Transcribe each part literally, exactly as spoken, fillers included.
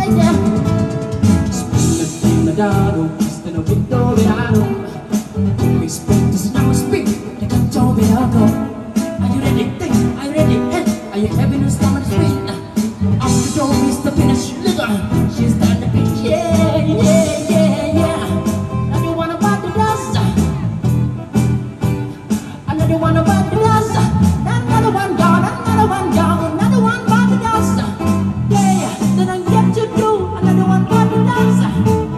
Darum ist der Winter verano. Respect is now speak. The control be go. Are you ready? Are you ready? Are you having a stomach spin? Out the door is the finish. She's done the beat. Yeah, yeah, yeah, yeah. Now you wanna buy the dust. Another one about the dust. Another one gone. Another one gone. Another one about the dust. Yeah, then I get to do another one about the dust.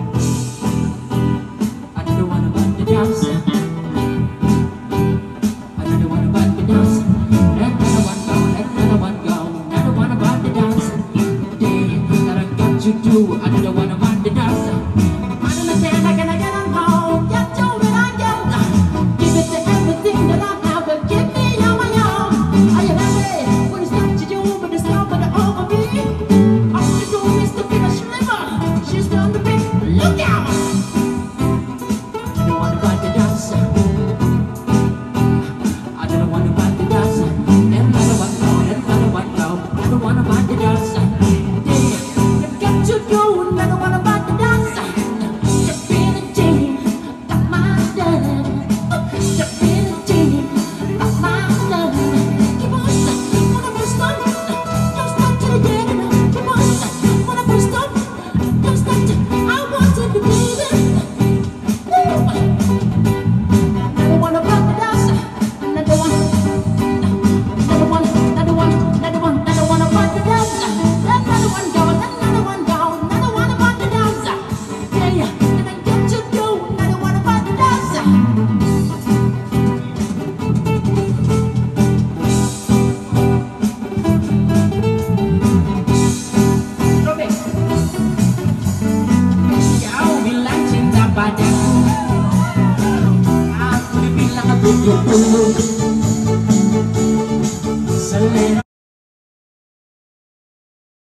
To do another one about the dance. I don't understand, I cannot get on home. Just do it, I get. Give it to everything that I have, but give me all my own. Are you ready? When it's not to you, but it's not but over me. All you do is to be a sliver. She's done the big look out. I don't want to fight the dance. I don't want to fight the dance. Another one go, another one go. I don't want to fight the dance. To do another one about the dance. Step in the team, got my done. Step in the team, got my done. Keep on stop, wanna push stop. Don't stop till the end. Keep on stop, wanna push stop. Don't stop till I want to be leaving. Another one about the dance. Another one, another one, another one, another one, another one about the dance. Another one go. Aku dibilang aku dulu. Selera